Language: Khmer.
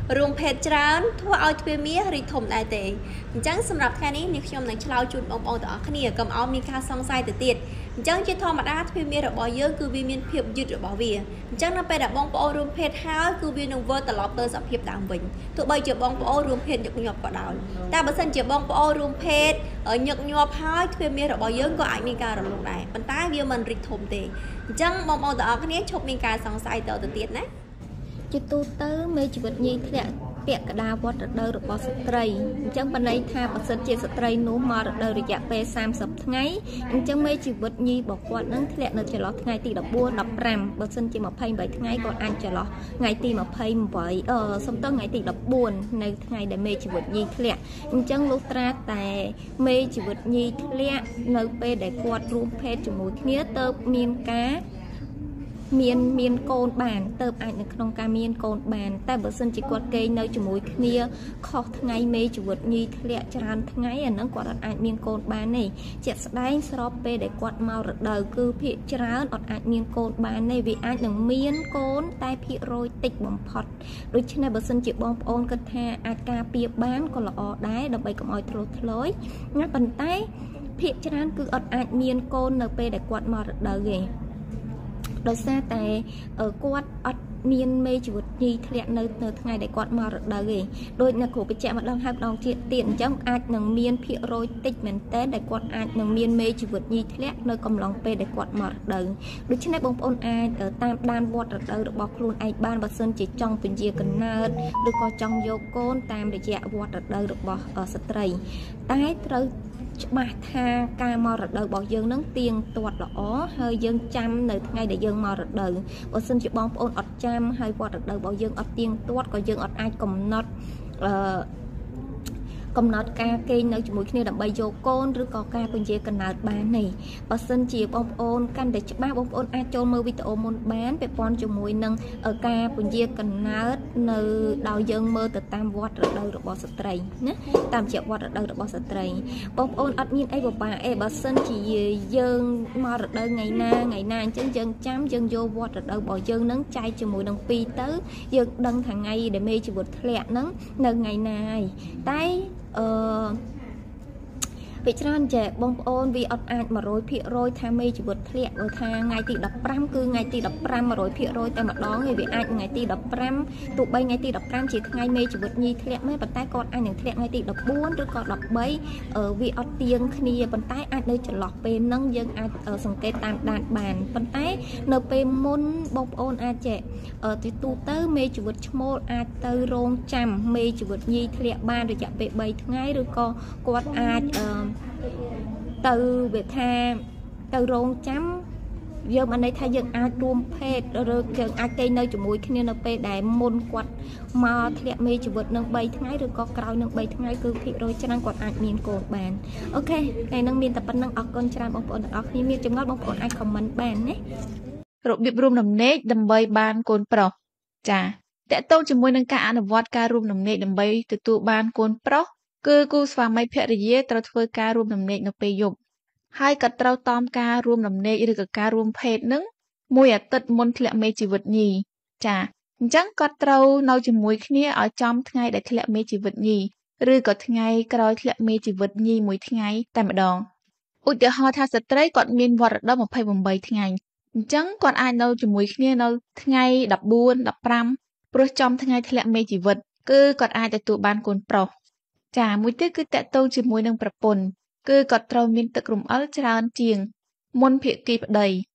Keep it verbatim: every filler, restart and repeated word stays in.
រួមភេទច្រើនធ្វើឲ្យទ្វាមីរីធំដែរទេអញ្ចឹងសម្រាប់ថ្ងៃនេះនាងខ្ញុំនឹងឆ្លើយជូនបងប្អូនទាំងអស់គ្នាកុំឲ្យមានការសង្ស័យទៅទៀតអញ្ចឹងជាធម្មតាទ្វាមីរបស់យើងគឺវាមានភាពយឺតរបស់វាអញ្ចឹងនៅពេលដែលបងប្អូនរួមភេទហើយគឺវានឹងវិលត្រឡប់ទៅសភាពដើមវិញទោះបីជាបងប្អូនរួមភេទញឹកញាប់ក៏ដោយតែបើសិនជាបងប្អូនរួមភេទញឹកញាប់ហើយទ្វាមីរបស់យើងក៏អាចមានការរលកដែរប៉ុន្តែវាមិនរីកធំទេអញ្ចឹងបងប្អូនទាំងអស់គ្នាឈប់មានការសង្ស័យតទៅទៀតណាជាទូទៅមេជីវិតញីធ្លាក់ពាក់កដាវត្តរដូវរបស់ស្ត្រីអញ្ចឹងបណ្ដៃថាបើសិនជាស្ត្រីនោះមករដូវរយៈពេលសាមសិបថ្ងៃអញ្ចឹងមេជីវិតញីរបស់គាត់នឹងធ្លាក់នៅចន្លោះថ្ងៃទីដប់បួន ដប់ប្រាំបើសិនជាម្ភៃបីថ្ងៃក៏អាចចន្លោះថ្ងៃទីម្ភៃប្រាំអឺសំទោសថ្ងៃទីដប់បួននៅថ្ងៃដែលមេជីវិតញីធ្លាក់អញ្ចឹងលុះត្រាតែមេជីវិតញីធ្លាក់នៅពេលដែលគាត់រួមភេទជាមួយគ្នាទៅមានការមានមានកូនបានទៅអាចនៅក្នុងការមានកូនបានតែបើសិនជាគាត់គេងនៅជាមួយគ្នាខុសថ្ងៃមេជីវិតញីធ្លាក់ច្រើនថ្ងៃអាហ្នឹងគាត់អត់អាចមានកូនបានទេជាក់ស្ដែងស្របពេលដែលគាត់មករដូវគឺភាគច្រើនអត់អាចមានកូនបានទេវាអាចនឹងមានកូនតែភាគរយតិចបំផុតដូច្នេះបើសិនជាបងប្អូនគិតថាអាចការពារបានក៏ល្អដែរដើម្បីកុំឲ្យធ្លុះធ្លោយណាប៉ុន្តែភាគច្រើនគឺអត់អាចមានកូននៅពេលដែលគាត់មករដូវទេដោយសារតែគាត់អត់មានមេជីវិតញីធ្លាក់នៅនៅថ្ងៃដែលគាត់មករដូវទេដូចនៅគ្រូបញ្ជាក់ម្ដងហើយម្ដងទៀតទៀតអញ្ចឹងអាចនឹងមានភាគរយតិចមែនតើដែលគាត់អាចនឹងមានមេជីវិតញីធ្លាក់នៅកំឡុងពេលដែលគាត់មករដូវដូច្នេះបងប្អូនអាចតាមដានវត្តរដូវរបស់ខ្លួនឯងបានបើសិនជាចង់ពញាកំណើតឬក៏ចង់យកកូនតាមរយៈវត្តរដូវរបស់ស្ត្រីតែត្រូវច្បាស់ថាការមករដូវរបស់យើងនឹងទៀងទាត់ល្អហើយយើងចាំនៅថ្ងៃដែលយើងមករដូវបើសិនជាបងប្អូនអត់ចាំហើយវត្តរដូវរបស់យើងអត់ទៀងទាត់ក៏យើងអត់អាចកំណត់អឺកំណត់ការគេងនៅជាមួយគ្នាដើម្បីយកកូនឬក៏ការពញាកំណើតបានទេបើសិនជាបងប្អូនកាន់តែច្បាស់បងប្អូនអាចចូលមើលវីដេអូមុនបានពាក់ព័ន្ធជាមួយនឹងការពញាកំណើតនៅដោយយើងមើលទៅតាមវត្តរដូវរបស់ស្ត្រីណាតាមជាវត្តរដូវរបស់ស្ត្រីបងប្អូនអត់មានអីបបាក់អីបើសិនជាយើងមករដូវថ្ងៃណាថ្ងៃណាអញ្ចឹងយើងចាំយើងយកវត្តរដូវរបស់យើងនឹងចែកជាមួយនឹងពីរទៅយើងដឹងថាថ្ងៃដែលមេជីវិតធ្លាក់ហ្នឹងនៅថ្ងៃណាហើយតែអឺពេលច្រើនចេះបងប្អូនវាអត់អាចមួយរយភាគរយថាមេជីវិតធ្លាក់បើថាថ្ងៃទីដប់ប្រាំគឺថ្ងៃទីដប់ប្រាំ មួយរយភាគរយតែម្ដងហើយវាអាចថ្ងៃទីដប់ប្រាំទោះបីថ្ងៃទីដប់ប្រាំជាថ្ងៃមេជីវិតញីធ្លាក់មែនប៉ុន្តែគាត់អាចនឹងធ្លាក់ថ្ងៃទីដប់បួនឬក៏ដប់បីវាអត់ទៀងគ្នាប៉ុន្តែអាចនៅចន្លោះពេលហ្នឹងយើងអាចសង្កេតតាមដានបានប៉ុន្តែនៅពេលមុនបងប្អូនអាចចេះទីទូទៅមេជីវិតឈ្មោលអាចទៅរងចាំមេជីវិតញីធ្លាក់បានរយៈពេលបីថ្ងៃឬក៏គាត់អាចអឺទៅវាថាទៅរងចាំយើងបានន័យថាយើងអាចរួមភេទឬយើងអាចគេនៅជាមួយគ្នានៅពេលដែលមុនគាត់មកធ្លាក់មេជីវិតនឹងបីថ្ងៃឬក៏ក្រោយនឹងបីថ្ងៃគឺភាគរយច្រើនគាត់អាចមានកូនបានអូខេថ្ងៃនឹងមានតែប៉ុណ្្នឹងអរគុណច្រើនបងប្អូនទាំងអស់គ្នាមានចម្ងល់បងប្អូនអាចខមមិនបានណារបៀបរួមដំណេកដើម្បីបានកូនប្រុសចាតកតងជាមួយនឹងការអនុវត្តការរួមដំណេកដើម្បីទទួលបានកូនប្រុសគឺគូស្វាមីភរិយាត្រូវធ្វើការរួមដំណេកនៅពេលយប់ហើយក៏ត្រូវតមការរួមដំណេកឬក៏ការរួមភេទនឹងមួយអាទិត្យមុនធ្លាក់មេជីវិតញីចាអញ្ចឹងគាត់ត្រូវនៅជាមួយគ្នាឲ្យចំថ្ងៃដែលធ្លាក់មេជីវិតញីឬក៏ថ្ងៃក្រោយធ្លាក់មេជីវិតញីមួយថ្ងៃតែម្ដងឧទាហរណ៍ថាស្ត្រីគាត់មានវត្តរដូវម្ភៃប្រាំថ្ងៃអញ្ចឹងគាត់អាចនៅជាមួយគ្នានៅថ្ងៃដប់បួន ដប់ប្រាំព្រោះចំថ្ងៃធ្លាក់មេជីវិតគឺគាត់អាចទទួលបានកូនប្រុសចាមួយទៀតគឺតកតងជាមួយនឹងប្រពន្ធគឺគាត់ត្រូវមានទឹករំអិលច្រើនជាងមុនភាគីប្តី